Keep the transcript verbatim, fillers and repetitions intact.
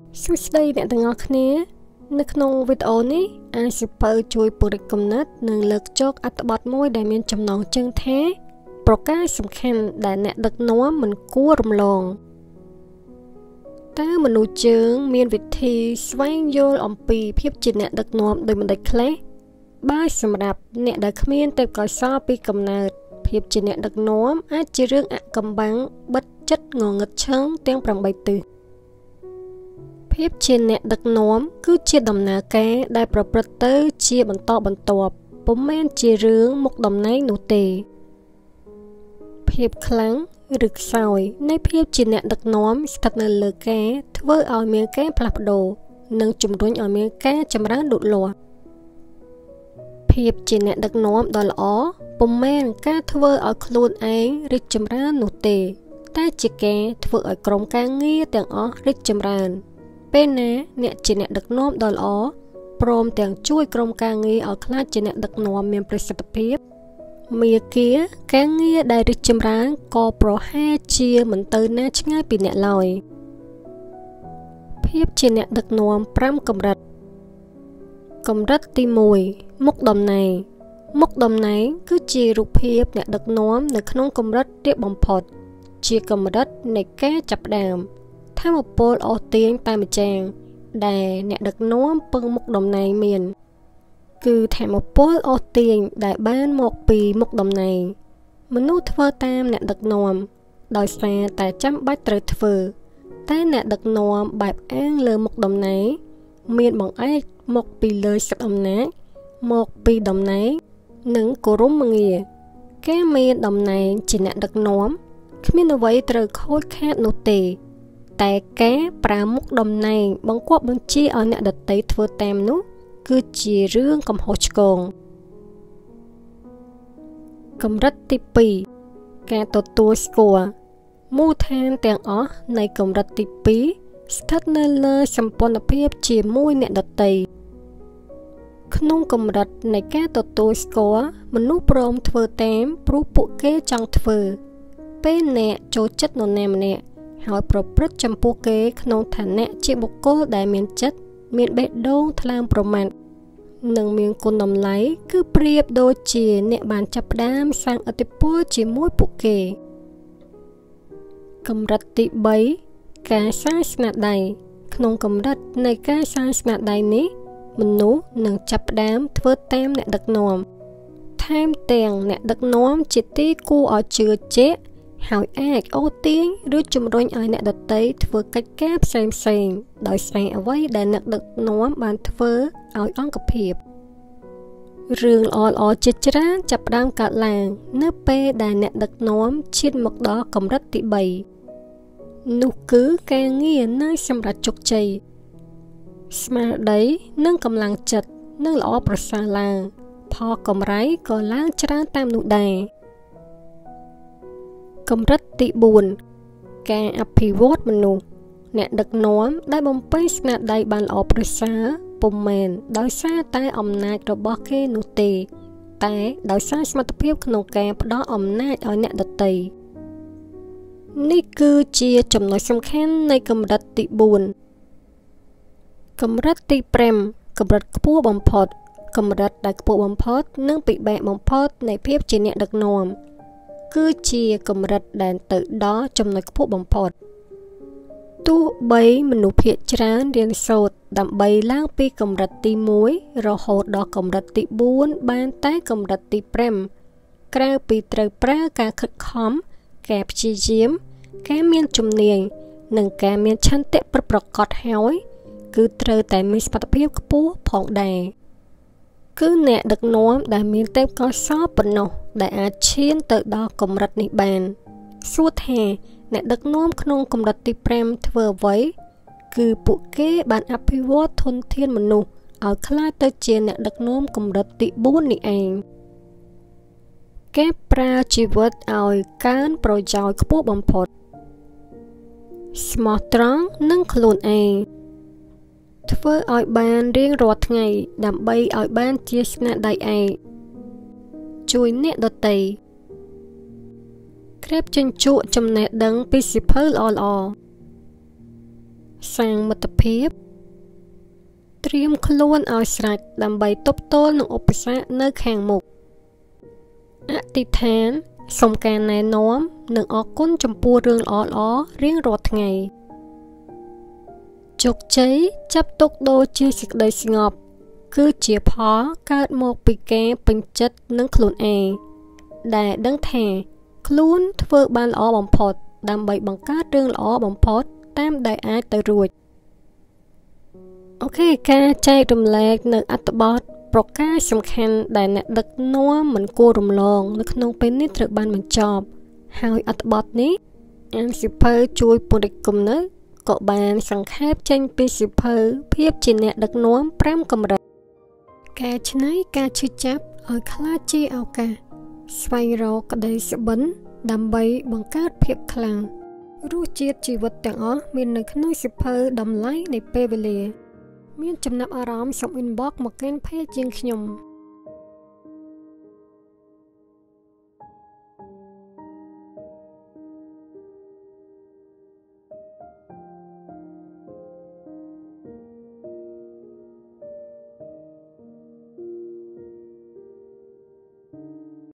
សួស្តីអ្នកទាំងអស់គ្នានៅក្នុងវីដេអូនេះអានសៀវភៅជួយពង្រីកគំនិតនិងលើកយកអត្ថបទមួយដែលមានចំណងជើងថាប្រការសំខាន់ដែលអ្នកដឹកនាំមិនគួររំលងតើមនុស្សយើងមានវិធីស្វែងយល់អំពីភាពជាអ្នកដឹកនាំដោយមិនដាច់ខ្លះបើសម្រាប់អ្នកដែលគ្មានទេពកោសល្យពីកំណើតភាពជាអ្នកដឹកនាំអាចជារឿងអាក់កំបាំងបិទចិត្តងងឹតឈឹងទាំងប្រាំបីទិសភាពជាអ្នកដឹកនាំគឺជាដំណើរការដែលប្រព្រឹត្តទៅជាបន្តបន្ទាប់ពុំមែនជារឿងមុខតំណែងនោះទេភាពខ្លាំងឬខ្សោយនៃភាពជាអ្នកដឹកនាំស្ថិតនៅលើការធ្វើឲ្យមានការផ្លាស់ប្ដូរនិងជំរុញឲ្យមានការចម្រើនលូតលាស់ភាពជាអ្នកដឹកនាំដ៏ល្អពុំមែនការធ្វើឲ្យខ្លួនឯងរីកចម្រើននោះទេតែជាការធ្វើឲ្យក្រុមការងារទាំងអស់រីកចម្រើនពេលណាអ្នកជាអ្នកដឹកនាំដ៏ល្អព្រមទាំងជួយក្រុមការងារឲ្យក្លាយជាអ្នកដឹកនាំមានប្រសិទ្ធភាពមាគាការងារដែលរីកចម្រើនក៏ប្រហែលជាមិនទៅណាឆ្ងាយពីអ្នកឡើយភាពជាអ្នកដឹកនាំប្រាំកម្រិតកម្រិតទីមួយមុខតំណែងមុខតំណែងគឺជារូបភាពអ្នកដឹកនាំនៅក្នុងកម្រិតទាបបំផុតជាកម្រិតនៃការចាប់ផ្ដើមថាមពលអូសទាញតែម្យ៉ាងដែលអ្នកដឹកនាំពឹងមុខតំណែងមានគឺថាមពលអូសទាញដែលបានមកពីមុខតំណែងមនុស្សធ្វើតាមអ្នកដឹកនាំដោយសារតែចាំបាច់ត្រូវធ្វើតែអ្នកដឹកនាំបែបអាងលើមុខតំណែងមានបង្អែកមកពីលើសិទ្ធិអំណាចមកពីតំណែងនិងគោរមងារគេមានតំណែងជាអ្នកដឹកនាំគ្មានអ្វីត្រូវខូចខាតនោះទេតែការប្រើមុខតំណែងបង្គាប់បញ្ជាឲ្យអ្នកដទៃធ្វើតាមនោះគឺជារឿងកំហុសឆ្គងកម្រិតទីពីរការទទួលស្គាល់មូលដ្ឋានទាំងអស់នៃកម្រិតទីពីរស្ថិតនៅលើសម្ព័ន្ធភាពជាមួយអ្នកដទៃក្នុងកម្រិតនៃការទទួលស្គាល់មនុស្សព្រមធ្វើតាមព្រោះពួកគេចង់ធ្វើពេលអ្នកចូលចិត្តនរណាម្នាក់ហើយប្រព្រឹត្តចំពោះគេក្នុងឋានៈជាបុគ្គលដែលមានចិត្តមានបេះដូងថ្លើមប្រមាថនិងមានគុណតម្លៃគឺប្រៀបដូចជាអ្នកបានចាប់ផ្ដើមសាងឥទ្ធិពលជាមួយពួកគេកម្រិតទីបីការសាងស្នាដៃក្នុងកម្រិតនៃការសាងស្នាដៃនេះមនុស្សនឹងចាប់ផ្ដើមធ្វើតាមអ្នកដឹកនាំថែមទាំងអ្នកដឹកនាំជាទីគួរឲ្យជឿជាក់ហើយអាចអូសទាញឬជំរុញឲ្យអ្នកដទៃធ្វើកិច្ចការផ្សេងផ្សេងដោយសារអ្វីដែលអ្នកដឹកនាំបានធ្វើឲ្យអង្គភាពរឿងល្អល្អជាច្រើនចាប់ផ្ដើមកើតឡើងនៅពេលដែលអ្នកដឹកនាំឈានមកដល់កម្រិតទីបីនោះគឺការងារនៅសម្រាប់ជោគជ័យស្មារតីនិងកម្លាំងចិត្តនឹងល្អប្រសើរឡើងផលកម្រៃក៏ឡើងច្រើនតាមនោះដែរកម្រិតទីបួនការអភិវឌ្ឍមនុស្សអ្នកដឹកនាំដែលបំពេញស្នាដៃបានល្អប្រសើរពុំមែនដោយសារតែអំណាចរបស់គេនោះទេតែដោយសារសមត្ថភាពក្នុងការផ្ដល់អំណាចឲ្យអ្នកដទៃនេះគឺជាចំណុចសំខាន់នៃកម្រិតទីបួនកម្រិតទីប្រាំកម្រិតខ្ពស់បំផុតកម្រិតដែលខ្ពស់បំផុតនិងពិបាកបំផុតនៃភាពជាអ្នកដឹកនាំគឺជាកម្រិតដែលទៅដល់ចំណុចខ្ពស់បំផុតទោះបីមនុស្សភាគច្រើនរៀនសូត្រដើម្បីឡើងពីកម្រិតទីមួយរហូតដល់កម្រិតទីបួនបានតែកម្រិតទីប្រាំក្រៅពីត្រូវប្រើការខិតខំការព្យាយាមការមានជំនាញនិងការមានឆន្ទៈប្រកបហើយគឺត្រូវតែមានសមត្ថភាពខ្ពស់ផងដែរគឺអ្នកដឹកនាំដែលមានទេពកោសល្យប៉ុណ្ណោះដែលអាចឈានទៅដល់កម្រិតនេះបានសួរថាអ្នកដឹកនាំក្នុងកម្រិតទីប្រាំធ្វើអ្វីគឺពួកគេបានអភិវឌ្ឍធនធានមនុស្សឲ្យក្លាយទៅជាអ្នកដឹកនាំកម្រិតទីបួននេះឯងគេប្រើជីវិតឲ្យកើនប្រយោជន៍ខ្ពស់បំផុតស្មោះត្រង់នឹងខ្លួនឯងធ្វើឲ្យបានរៀងរាល់ថ្ងៃដើម្បីឲ្យបានជាស្នាដៃឯកជួយអ្នកដទៃក្រេបជញ្ជក់ចំណេះដឹងពីសៀវភៅល្អៗសាងមិត្តភាពត្រៀមខ្លួនឲ្យស្រេចដើម្បីទប់ទល់នឹងឧបសគ្គនៅខាងមុខអធិដ្ឋានសូមការណែនាំនិងអរគុណចំពោះរឿងល្អៗរៀងរាល់ថ្ងៃជោគជ័យចាប់ទុកដូចជាសេចក្តីស្ងប់គឺជាផលកើតមកពីការពេញចិត្តនឹងខ្លួនឯងដែលដឹងថាខ្លួនធ្វើបានល្អបំផុតដើម្បីបង្កើតរឿងល្អបំផុតតាមដែលអាចទៅរួចអូខេការចែករំលែកនៅអត្ថបទប្រការសំខាន់ដែលអ្នកដឹកនាំមិនគួររំលងនៅក្នុងពេលនេះត្រូវបានបញ្ចប់ហើយអត្ថបទនេះអានសៀវភៅជួយពង្រីកគំនិតក៏បានសង្ខេបចេញពីសៀវភៅភាពជាអ្នកដឹកនាំប្រាំកម្រិតការច្នៃការឈឺចាប់ឲ្យខ្លាចជាឱកាសស្វែងរកក្តីសុបិនដើម្បីបង្កើតភាពខ្លាំងរសជាតិជីវិតទាំងអស់មាននៅក្នុងសៀវភៅតម្លៃនៃពេលវេលាមានចំណាប់អារម្មណ៍សូម inbox មកកាន់ page ជាងខ្ញុំ